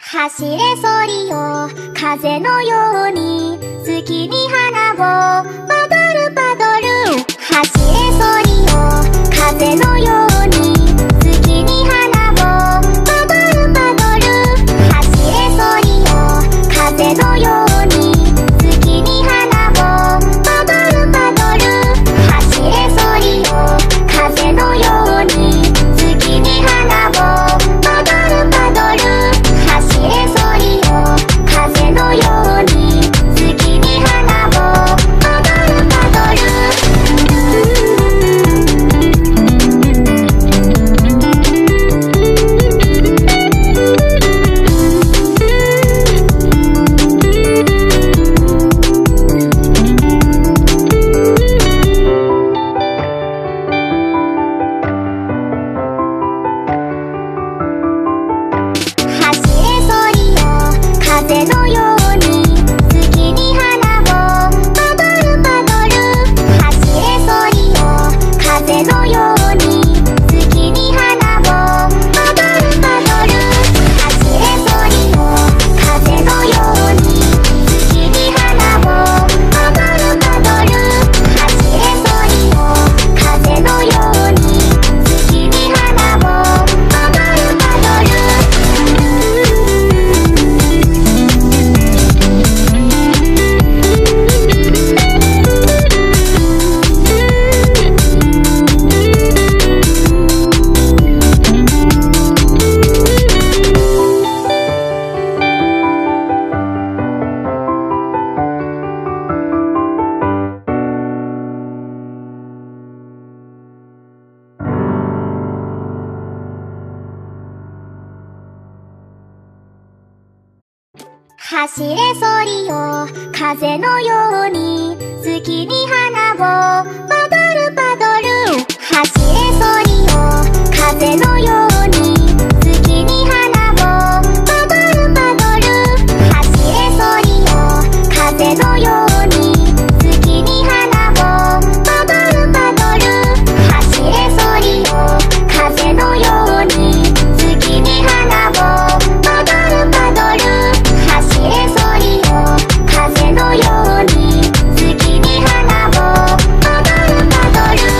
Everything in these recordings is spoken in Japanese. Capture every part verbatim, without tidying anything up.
走れソリよ風のように好きに花をパドルパドル。走れソリよ風のように好きに花をパドルパドル。走れソリよ風のように好きに花をパドルパドル。走れソリよ風のように好きに花をパドルパドル。走れソリよ風のように好きに花をパドルパドル。風のように好きに花をパドルパドル。走れソリよ風のように好きに花をパドルパドル。走れソリよ風のように好きに花をパドルパドル。走れソリよ風のように好きに花をパドルパドル。走れソリよ風のように好きに花をパドルパドル。走れソリよ風のように好きに花をパドルパドル。走れソリよ風のように好きに花をパドルパドル。走れソリよ風のように好きに花をパドルパドル。走れソリよ風のように好きに花をパドルパドル。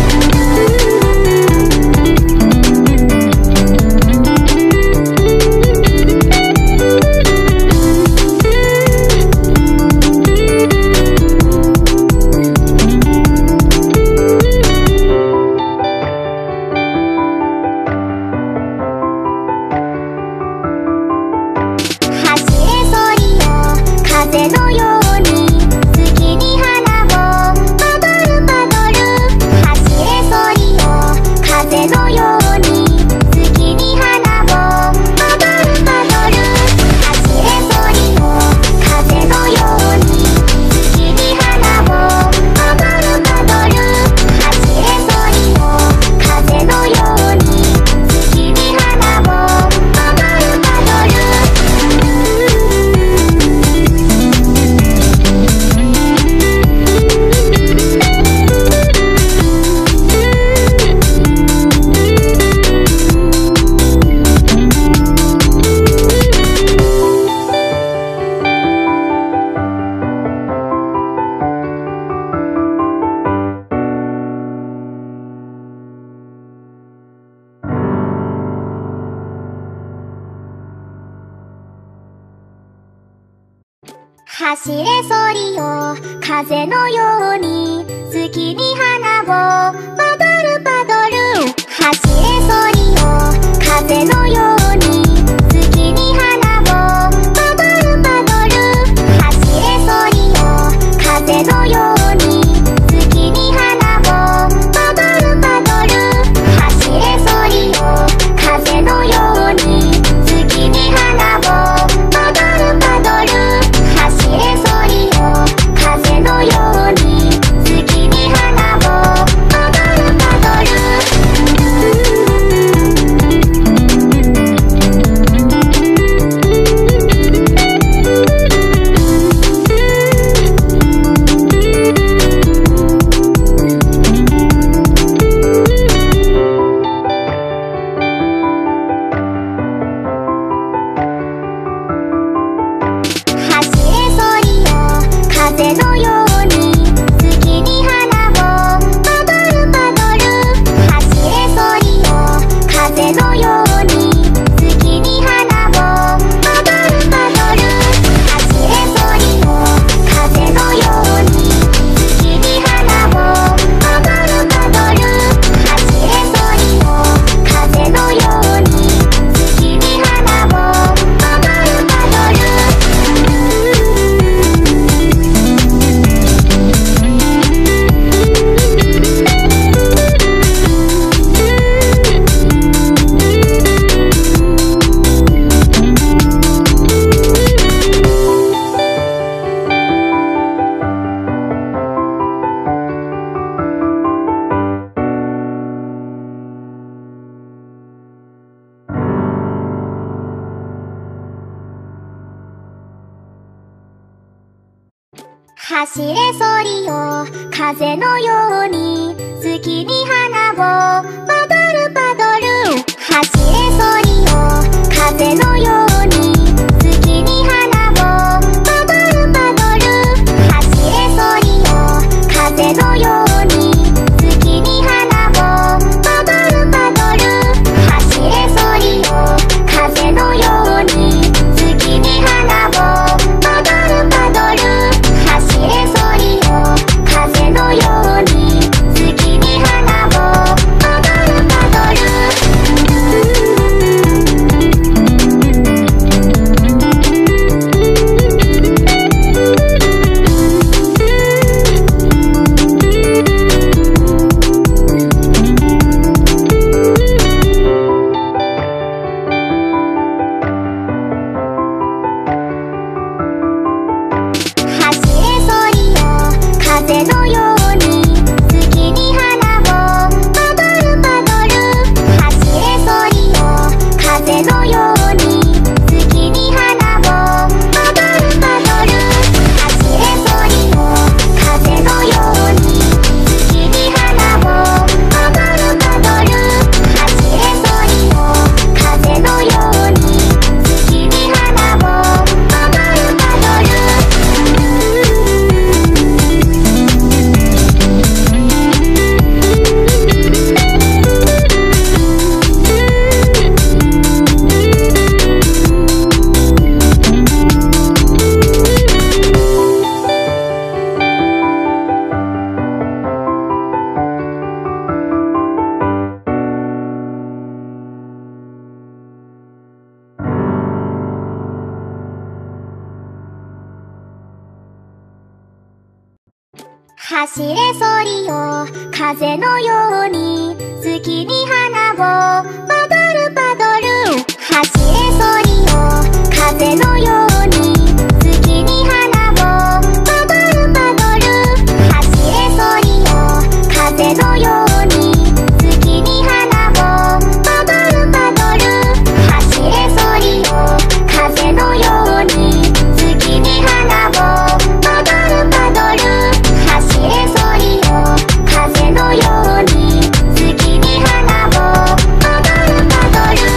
走れソリよ風のように好きに花をパドルパドル。走れソリよ風のように好きに花をパドルパドル。走れソリよ風のように好きに花をパドルパドル。走れソリよ風のように好きに花をパドルパドル。走れソリよ風のように好きに花をパドルパドル。走れソリよ風のように好きに花をパドルパドル。走れソリよ風のように好きに花をパドルパドル。走れソリよ風のように好きに花をパドルパドル。走れソリよ風のように好きに花をパドルパドル。 走れソリよ風のように好きに花をパドルパドル走れソリよ風のように好きに花をパドルパドル走れソリよ風のように好きに花をパドルパドル走れソリよ風のように好きに花をパドルパドル走れソリよ風のように好きに花をパドルパドル風のように好きに花をパドルパドル走れソリよ風のように好きに花をパドルパドル走れソリよ風のように好きに花をパドルパドル走れソリよ風のように好きに花をパドルパドル走れソリよ風のように好きに花をパドルパドル走れソリよ風のように好きに花をパドルパドル走れソリよ風のように好きに花をパドルパドル走れソリよ風のように好きに花をパドルパドル走れソリよ風のように好きに花をパドルパドル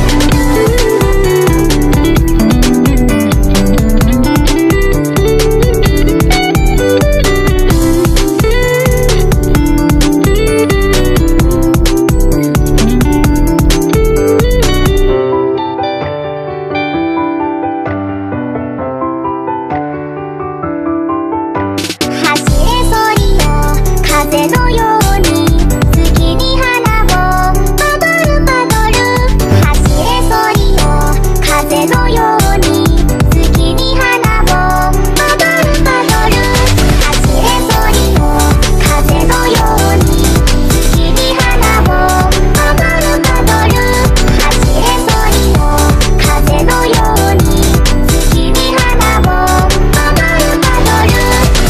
走れソリよ風のように好きに花をパドルパドル走れソリよ風のように好きに花をパドルパドル走れソリよ風のように好きに花をパドルパドル走れソリよ風のように好きに花をパドルパドル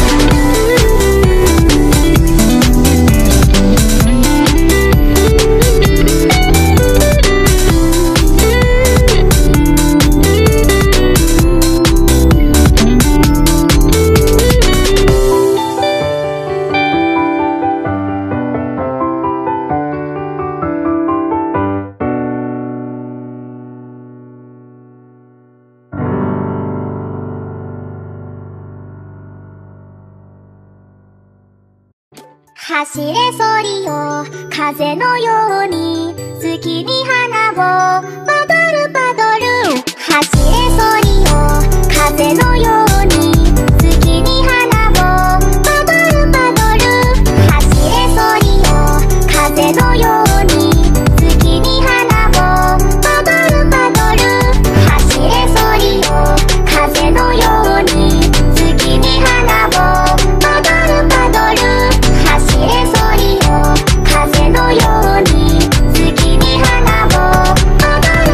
走れソリよ風のように好きに花をパドルパドル走れソリよ風のように好きに花をパドルパドル走れソリよ風のように好きに花をパドルパドル走れソリよ風のように好きに花をパドルパドル走れソリよ風のように好きに花をパドル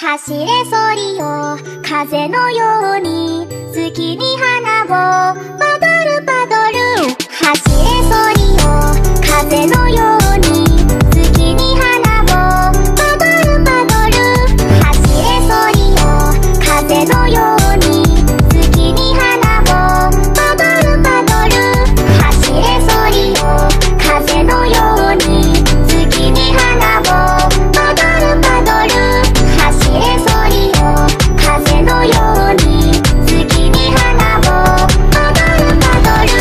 走れソリよ風のように好きに花をパドルパドル走れソリよ風のように好きに花をパドルパドル走れソリよ風のように好きに花をパドルパドル走れソリよ風のように好きに花をパドルパドル走れソリよ風のように好きに花をパドルパドル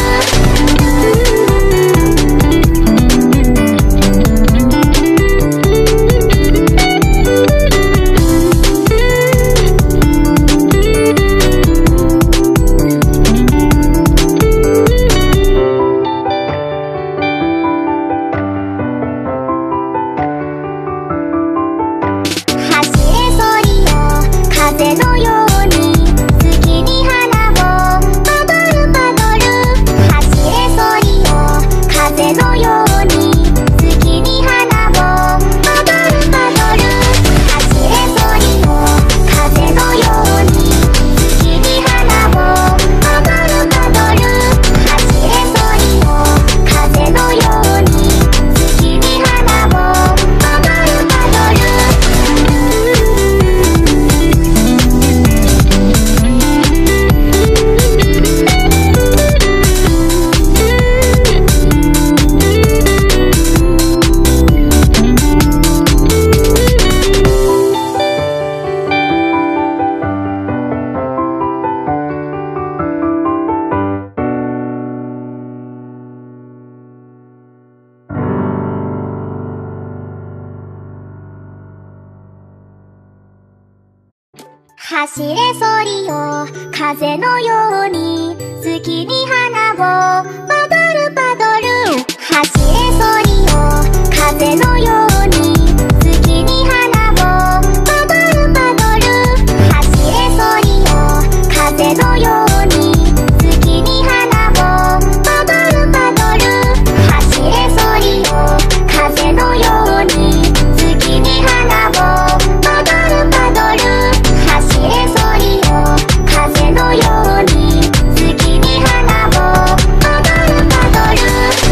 走れソリよ風のように好きに花をパドルパドル走れソリよ風のように好きに花をパドルパドル走れソリよ風のように好きに花をパドルパドル走れソリよ風のように好きに花をパドルパドル走れソリよ風のように好きに花をパドルパドル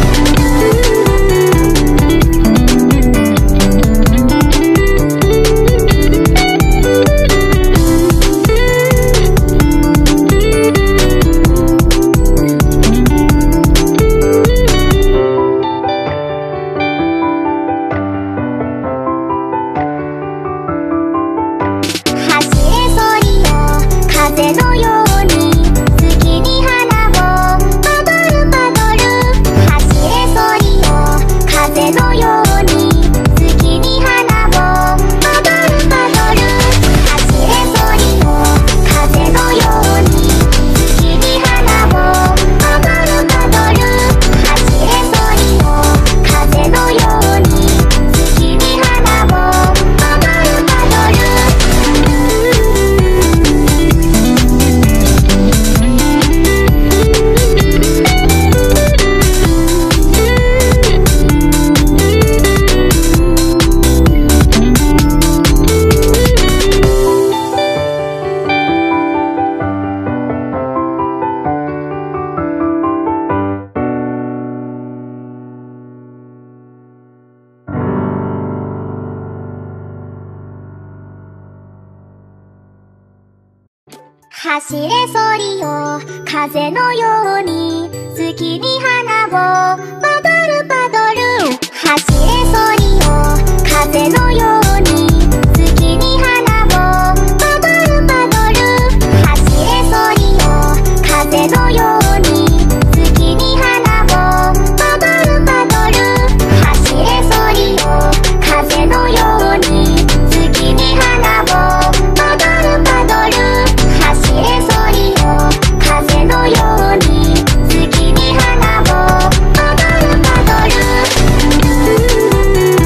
走れソリよ風のように好きに花をパドルパドル走れソリよ風のように好きに花をパドルパドル走れソリよ風のように好きに花をパドルパドル走れソリよ風のように好きに花をパドルパドル走れソリよ風のように好きに花をパドルパドル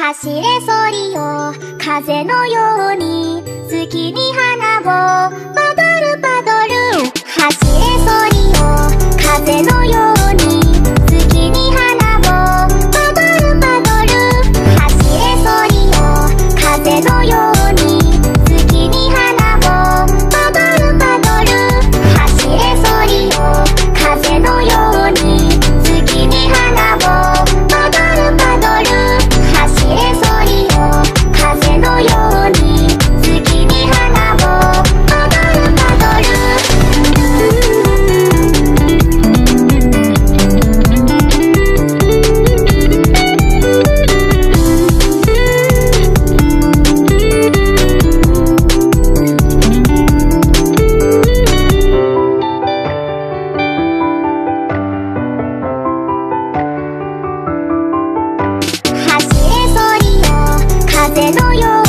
走れソリよ風のように好きに花をパドルパドル走れソリよ風のように好きに花をパドルパドル走れソリよ風のように好きに花をパドルパドル走れソリよ風のように好きに花をパドルパドル走れソリよ風のように好きに花をパドルパドル走れソリよ風のように